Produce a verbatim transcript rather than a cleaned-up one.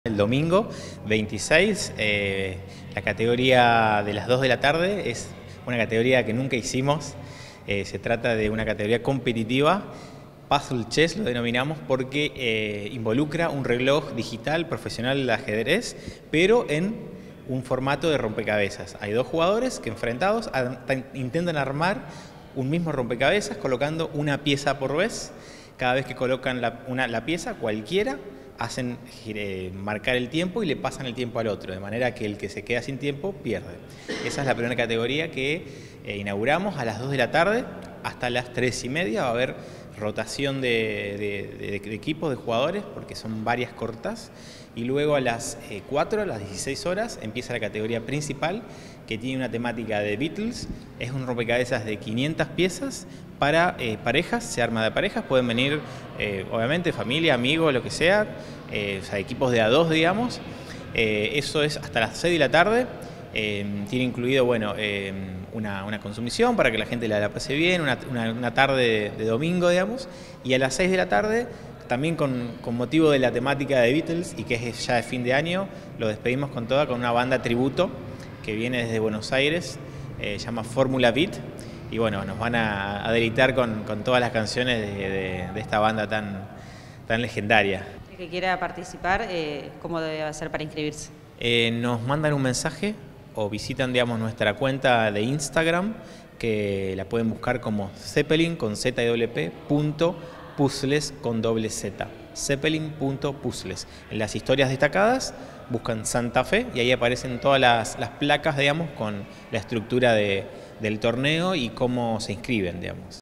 El domingo veintiséis, eh, la categoría de las dos de la tarde es una categoría que nunca hicimos. Eh, se trata de una categoría competitiva, Puzzle Chess lo denominamos, porque eh, involucra un reloj digital profesional de ajedrez, pero en un formato de rompecabezas. Hay dos jugadores que enfrentados intentan armar un mismo rompecabezas colocando una pieza por vez. Cada vez que colocan la, una, la pieza, cualquiera, hacen eh, marcar el tiempo y le pasan el tiempo al otro, de manera que el que se queda sin tiempo pierde. Esa es la primera categoría que eh, inauguramos a las dos de la tarde. Hasta las tres y media va a haber rotación de, de, de, de equipos, de jugadores, porque son varias cortas. Y luego a las eh, cuatro, a las dieciséis horas, empieza la categoría principal, que tiene una temática de Beatles. Es un rompecabezas de quinientas piezas para eh, parejas, se arma de parejas, pueden venir eh, obviamente familia, amigos, lo que sea, eh, o sea, equipos de a dos, digamos. Eh, eso es hasta las seis de la tarde. Eh, tiene incluido, bueno, eh, una, una consumición para que la gente la, la pase bien, una, una, una tarde de, de domingo, digamos, y a las seis de la tarde, también con, con motivo de la temática de Beatles y que es ya de fin de año, lo despedimos con toda, con una banda tributo que viene desde Buenos Aires, eh, se llama Fórmula Beat, y bueno, nos van a, a deleitar con, con todas las canciones de, de, de esta banda tan, tan legendaria. El que quiera participar, eh, ¿cómo debe hacer para inscribirse? Eh, nos mandan un mensaje o visitan, digamos, nuestra cuenta de Instagram, que la pueden buscar como Zeppelin con Z y doble P, punto puzzles con doble Z, Zeppelin punto puzzles. En las historias destacadas buscan Santa Fe y ahí aparecen todas las, las placas, digamos, con la estructura de, del torneo y cómo se inscriben, digamos.